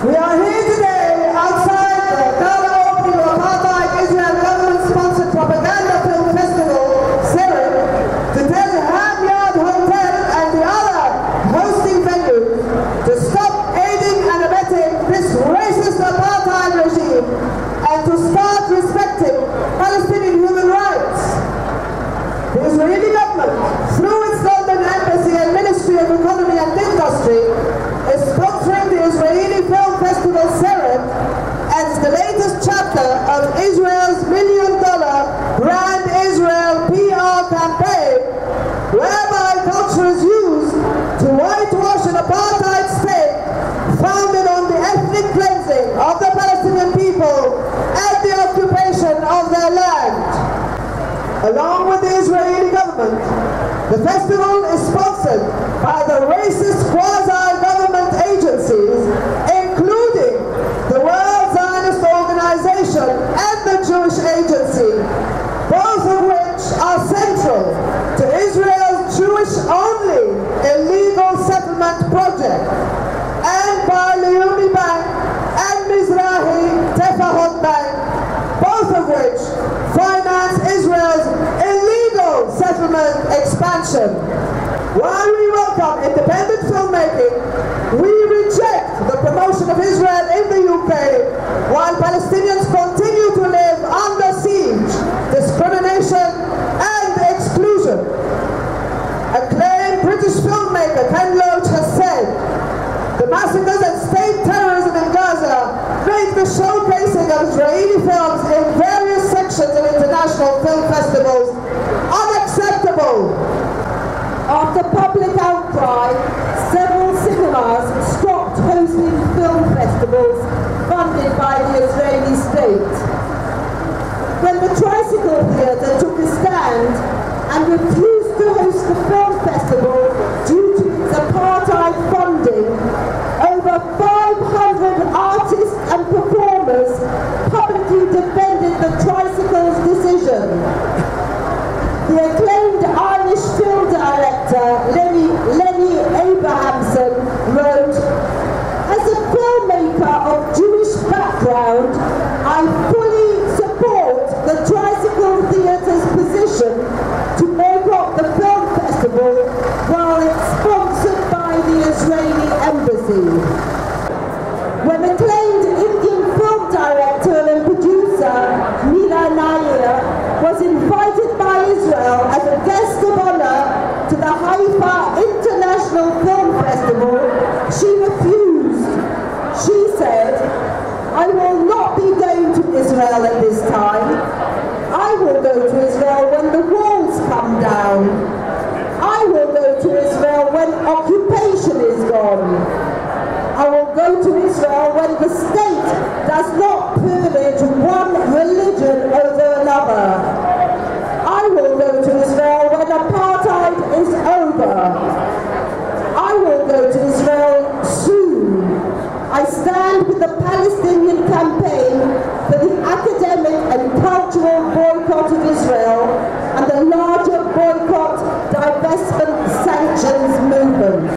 We are here today outside the gala opening of apartheid Israel government-sponsored propaganda film festival, Seret, to tell Hamyard Hotel and the other hosting venues to stop aiding and abetting this racist apartheid regime and to start respecting Palestinian human rights. The Israeli government, through its London Embassy and Ministry of Economy and Industry, is sponsoring the Israeli Film Festival Seret as the latest chapter of Israel's $1 million Brand Israel PR campaign, whereby culture is used to whitewash an apartheid state founded on the ethnic cleansing of the Palestinian people and the occupation of their land. Along with the Israeli government, the festival is sponsored by the racist quasi-government agencies, including the World Zionist Organization and the Jewish Agency, both of which are central to Israel's Jewish-only illegal settlement project, and by Leumi Bank and Mizrahi Tefahot Bank, both of which finance Israel's illegal settlement expansion. While we welcome independent filmmaking, we reject the promotion of Israel in the UK, while Palestinians continue to live under siege, discrimination and exclusion. Acclaimed British filmmaker Ken Loach has said, "The massacres and state terrorism in Gaza make the showcasing of Israeli films in various sections of international film festivals unacceptable." After public outcry, several cinemas stopped hosting film festivals funded by the Israeli state. When the Tricycle Theatre took a stand and refused to host the film festival due to its apartheid funding, over 500 artists and performers publicly defended the Tricycle's decision. The acclaimed Irish film director Lenny Abrahamson wrote, "As a filmmaker of Jewish background, I fully support the Tricycle Theatre's position to boycott the film festival while it's sponsored by the Israeli embassy." When acclaimed Indian film director and producer Mila Nair was invited by Israel as a guest of honor to the Haifa International Film Festival, she refused. She said, "I will not be going to Israel at this time. I will go to Israel when the walls come down. I will go to Israel when occupation is gone. I will go to Israel when the state does not privilege one religion over another. I will go to Israel when apartheid is over. I will go to Israel soon. I stand with the Palestinian campaign for the academic and cultural boycott of Israel and the larger boycott, divestment, sanctions movement."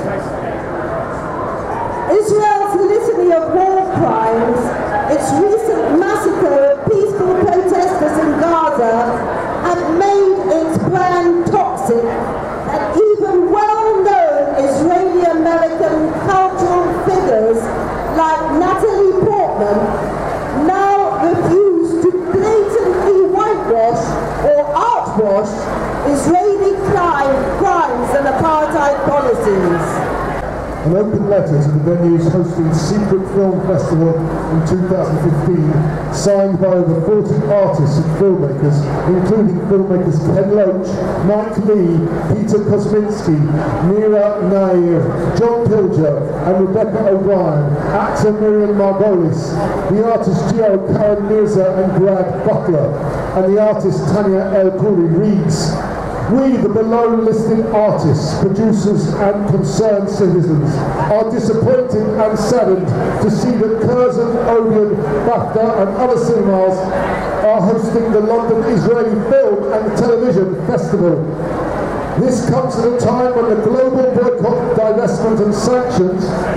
Israel's litany of war crimes, its recent massacre of peaceful protesters in Gaza, have made its plan toxic, and even well-known Israeli-American cultural figures like Natalie Portman now refuse to blatantly whitewash or outwash Israeli crimes and apartheid policies. An open letter to the venues hosting Secret Film Festival in 2015, signed by over 40 artists and filmmakers, including filmmakers Ken Loach, Mike Lee, Peter Kosminski, Mira Nair, John Pilger and Rebecca O'Brien, actor Miriam Margolis, the artist Gio Karen Mirza and Brad Butler, and the artist Tanya El Khoury reads, "We, the below-listed artists, producers and concerned citizens, are disappointed and saddened to see that Curzon, Odeon, Bafta and other cinemas are hosting the London Israeli Film and Television Festival. This comes at a time when the global boycott, divestment and sanctions, BDS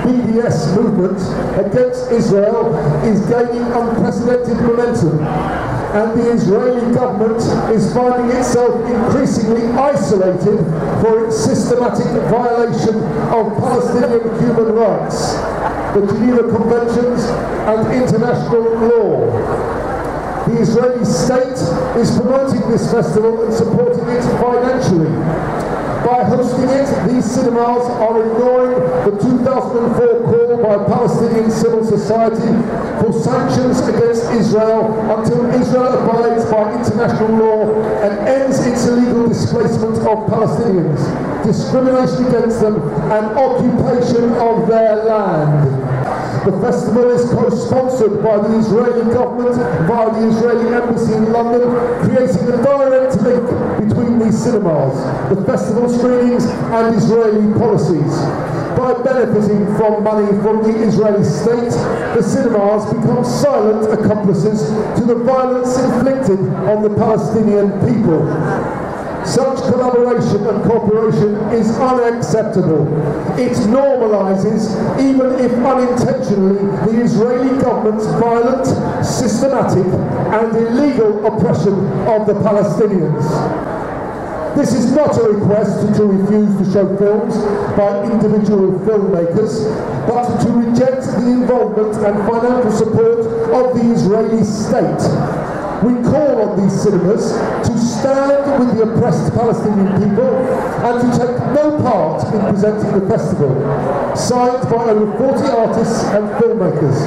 yes movement against Israel is gaining unprecedented momentum, and the Israeli government is finding itself increasingly isolated for its systematic violation of Palestinian human rights, the Geneva Conventions and international law. The Israeli state is promoting this festival and supporting it financially. By hosting it, these cinemas are ignoring the 2004 call by Palestinian civil society for sanctions against Israel until Israel abides by international law and ends its illegal displacement of Palestinians, discrimination against them, and occupation of their land. The festival is co-sponsored by the Israeli government via the Israeli embassy in London, creating a direct link between these cinemas, the festival screenings and Israeli policies. By benefiting from money from the Israeli state, the cinemas become silent accomplices to the violence inflicted on the Palestinian people. Such collaboration and cooperation is unacceptable. It normalises, even if unintentionally, the Israeli government's violent, systematic and illegal oppression of the Palestinians. This is not a request to refuse to show films by individual filmmakers, but to reject the involvement and financial support of the Israeli state. We call on these cinemas to stand with the oppressed Palestinian people and to take no part in presenting the festival. Signed by over 40 artists and filmmakers.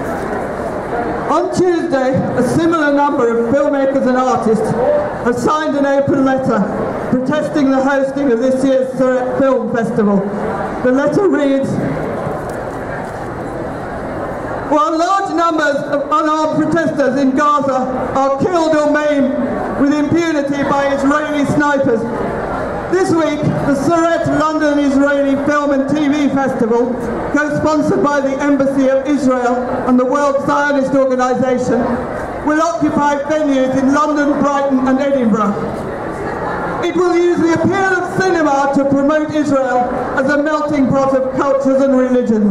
On Tuesday, a similar number of filmmakers and artists have signed an open letter protesting the hosting of this year's Seret Film Festival. The letter reads, "While large numbers of unarmed protesters in Gaza are killed or maimed with impunity by Israeli snipers, this week the Seret London Israeli Film and TV Festival, co-sponsored by the Embassy of Israel and the World Zionist Organisation, will occupy venues in London, Brighton and Edinburgh. It will use the appeal of cinema to promote Israel as a melting pot of cultures and religions.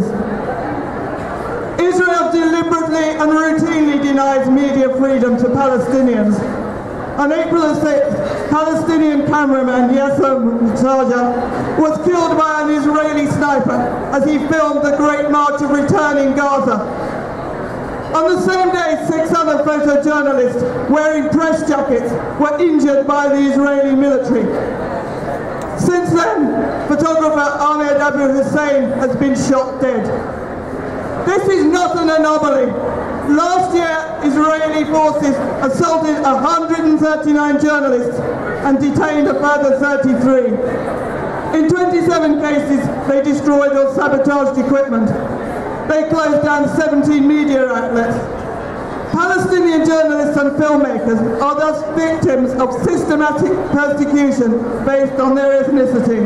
Israel deliberately and routinely denies media freedom to Palestinians. On April 6th, Palestinian cameraman Yasser Mutaja was killed by an Israeli sniper as he filmed the Great March of Return in Gaza. On the same day, 6 other photojournalists wearing press jackets were injured by the Israeli military. Since then, photographer Ahmed Abu Hussein has been shot dead. This is not an anomaly. Last year, Israeli forces assaulted 139 journalists and detained a further 33. In 27 cases, they destroyed or sabotaged equipment. They closed down 17 media outlets. Palestinian journalists and filmmakers are thus victims of systematic persecution based on their ethnicity.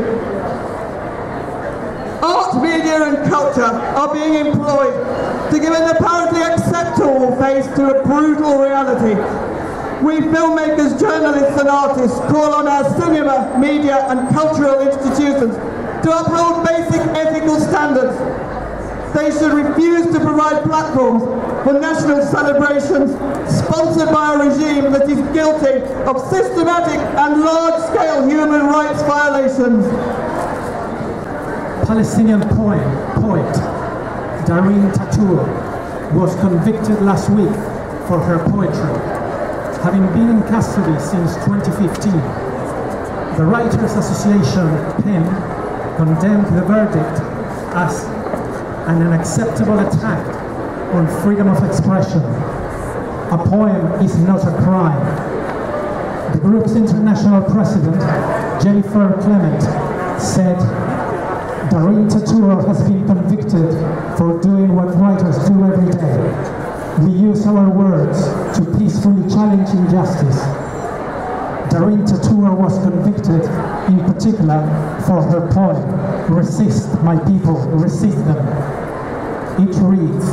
Art, media and culture are being employed to give an apparently acceptable face to a brutal reality. We filmmakers, journalists and artists call on our cinema, media and cultural institutions to uphold basic ethical standards. They should refuse to provide platforms for national celebrations sponsored by a regime that is guilty of systematic and large-scale human rights violations. Palestinian poet Dareen Tatur was convicted last week for her poetry, having been in custody since 2015. The Writers' Association, PEN, condemned the verdict as an unacceptable attack on freedom of expression. A poem is not a crime. The group's international president, Jennifer Clement, said, Dareen Tatur has been convicted for doing what writers do every day. We use our words to peacefully challenge injustice. Dareen Tatur was convicted in particular for her poem, Resist My People, Resist Them. It reads,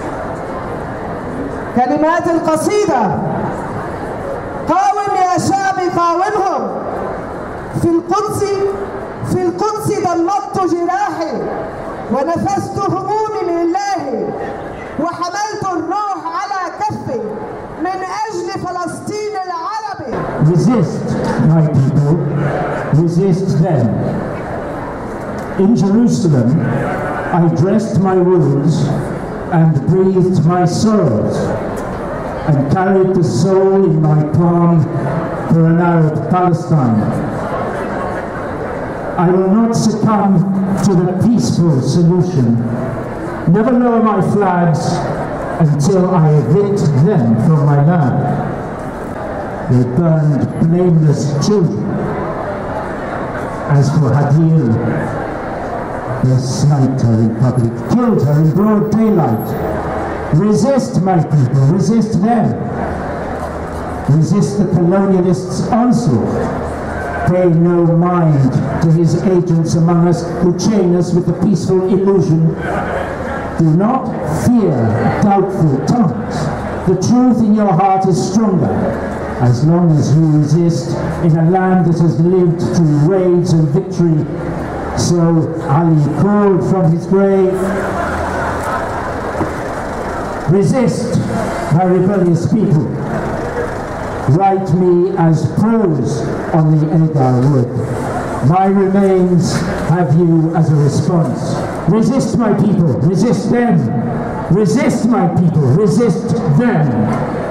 كلمات القصيدة: قاوم يا شعبي قاومهم، في القدس ضمدت جراحي ونفست همومي إلهي وحملت الروح على كفي من أجل فلسطين العربي. Resist, my people, resist them. In Jerusalem, I dressed my wounds and breathed my sorrows, and carried the soul in my palm for an Arab Palestine. I will not succumb to the peaceful solution. Never lower my flags until I evict them from my land. They burned blameless children. As for Hadil, they sniped her in public, killed her in broad daylight. Resist, my people, resist them. Resist the colonialists' onslaught. Pay no mind to his agents among us who chain us with the peaceful illusion. Do not fear doubtful tongues. The truth in your heart is stronger as long as you resist in a land that has lived through raids and victory. So Ali called from his grave, resist, my rebellious people. Write me as prose on the Edar wood. My remains have you as a response. Resist, my people, resist them. Resist, my people, resist them.